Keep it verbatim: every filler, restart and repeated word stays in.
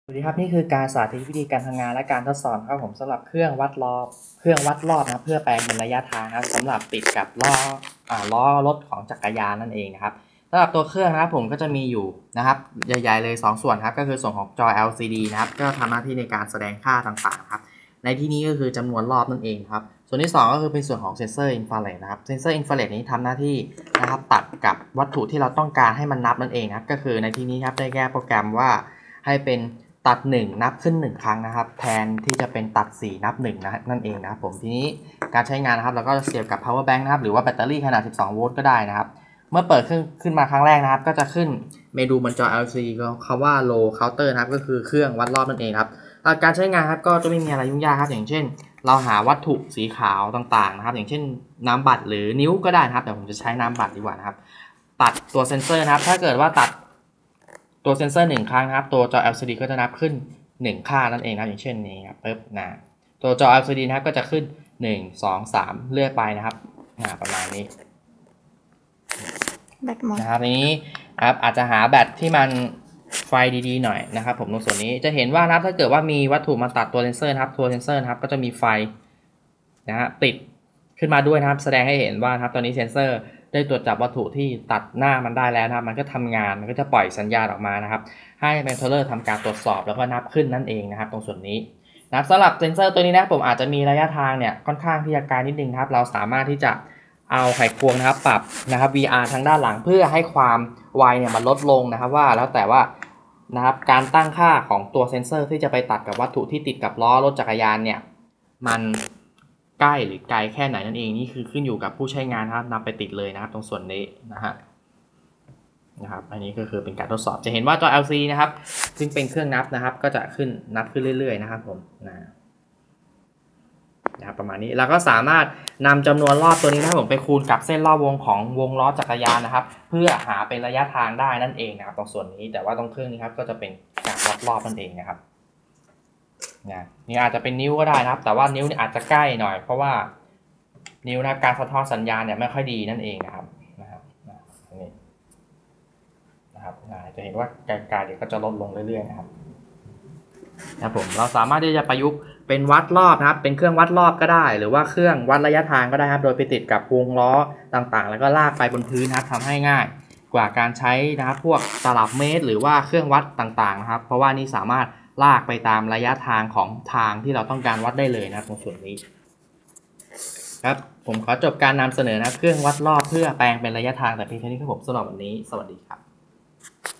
สวัสดีครับนี่คือการสาธิตวิธีการทำงานและการทดสอบครับผมสำหรับเครื่องวัดรอบเครื่องวัดรอบนะเพื่อแปลงเป็นระยะทางครับสำหรับติดกับล้ออ่าล้อรถของจักรยานนั่นเองนะครับสำหรับตัวเครื่องนะครับผมก็จะมีอยู่นะครับใหญ่ๆเลยสองส่วนครับก็คือส่วนของจอ แอล ซี ดี นะครับก็ทำหน้าที่ในการแสดงค่าต่างๆครับในที่นี้ก็คือจำนวนรอบนั่นเองครับส่วนที่สองก็คือเป็นส่วนของเซนเซอร์อินฟราเรดนะครับเซนเซอร์อินฟราเรดนี้ทำหน้าที่นะครับตัดกับวัตถุที่เราต้องการให้มันนับนั่นเองครับก็คือในที่นี้ครับได้แก้โปรแกรมว่าให้เป็นตัดหนึ่งนับขึ้นหนึ่งครั้งนะครับแทนที่จะเป็นตัดสี่นับหนึ่งนะนั่นเองนะครับผมทีนี้การใช้งานนะครับเราก็เสียบกับ power bank นะครับหรือว่าแบตเตอรี่ขนาดสิบสองโวลต์ก็ได้นะครับเมื่อเปิดขึ้นขึ้นมาครั้งแรกนะครับก็จะขึ้นเมนูบนจอ แอล ซี ดี ก็คำว่า low counter นะครับก็คือเครื่องวัดรอบนั่นเองครับการใช้งานครับก็จะไม่มีอะไรยุ่งยากครับอย่างเช่นเราหาวัตถุสีขาวต่างๆนะครับอย่างเช่นน้ำบัตรหรือนิ้วก็ได้นะครับแต่ผมจะใช้น้ำบัตรดีกว่านะครับตัดตัวเซนเซอร์นะครับถ้าเกิดว่าตัดตัวเซนเซอร์หนึ่งครั้งนะครับตัวจอ แอล ซี ดี ก็จะนับขึ้นหนึ่งค่านั่นเองนะอย่างเช่นนี้ครับปึ๊บนะตัวจอ แอล ซี ดี นะครับก็จะขึ้นหนึ่ง สอง สามเรื่อยไปนะครับนะประมาณนี้แบตหมดนะครับนี้ครับอาจจะหาแบตที่มันไฟดีๆหน่อยนะครับผมตรงส่วนนี้จะเห็นว่านะถ้าเกิดว่ามีวัตถุมาตัดตัวเซนเซอร์นะครับตัวเซนเซอร์นะครับก็จะมีไฟนะฮะติดขึ้นมาด้วยนะครับแสดงให้เห็นว่าครับตอนนี้เซนเซอร์ได้ตรวจจับวัตถุที่ตัดหน้ามันได้แล้วนะครับมันก็ทำงานมันก็จะปล่อยสัญญาณออกมานะครับให้เมนเทอร์ทำการตรวจสอบแล้วก็นับขึ้นนั่นเองนะครับตรงส่วนนี้นะครับสำหรับเซนเซอร์ตัวนี้นะผมอาจจะมีระยะทางเนี่ยค่อนข้างที่จะไกลนิดนึงครับเราสามารถที่จะเอาไขควงนะครับปรับนะครับ วี อาร์ ทางด้านหลังเพื่อให้ความไวเนี่ยมันลดลงนะครับว่าแล้วแต่ว่านะครับการตั้งค่าของตัวเซนเซอร์ที่จะไปตัดกับวัตถุที่ติดกับล้อรถจักรยานเนี่ยมันใกล้หรือไกลแค่ไหนนั่นเองนี่คือขึ้นอยู่กับผู้ใช้งานครับนำไปติดเลยนะครับตรงส่วนนี้นะฮะนะครับอันนี้ก็คือเป็นการทดสอบจะเห็นว่าจอ แอล ซี ดี นะครับซึ่งเป็นเครื่องนับนะครับก็จะขึ้นนับขึ้นเรื่อยๆนะครับผมนะนะครับประมาณนี้เราก็สามารถนำจำนวนรอบตัวนี้นะครับผมไปคูณกับเส้นรอบวงของวงล้อจักรยานนะครับเพื่อหาเป็นระยะทางได้นั่นเองนะครับตรงส่วนนี้แต่ว่าตรงเครื่องนี้ครับก็จะเป็นการวัดรอบนั่นเองนะครับนะนี่อาจจะเป็นนิ้วก็ได้นะครับแต่ว่านิ้วนี่อาจจะใกล้หน่อยเพราะว่านิ้วนะการสะท้อนสัญญาณเนี่ยไม่ค่อยดีนั่นเองนะครับนะครับนี่นะครับจะเห็นว่าการเดี๋ยวก็จะลดลงเรื่อยๆนะครับนะผมเราสามารถที่จะประยุกต์เป็นวัดรอบนะครับเป็นเครื่องวัดรอบก็ได้หรือว่าเครื่องวัดระยะทางก็ได้ครับโดยไปติดกับวงล้อต่างๆแล้วก็ลากไปบนพื้นนะครับทำให้ง่ายกว่าการใช้นะครับพวกตลับเมตรหรือว่าเครื่องวัดต่างๆนะครับเพราะว่านี่สามารถลากไปตามระยะทางของทางที่เราต้องการวัดได้เลยนะครับตรงส่วนนี้ครับผมขอจบการนำเสนอนะเครื่องวัดรอบเพื่อแปลงเป็นระยะทางแต่เพียงแค่นี้ครับผมสำหรับวันนี้สวัสดีครับ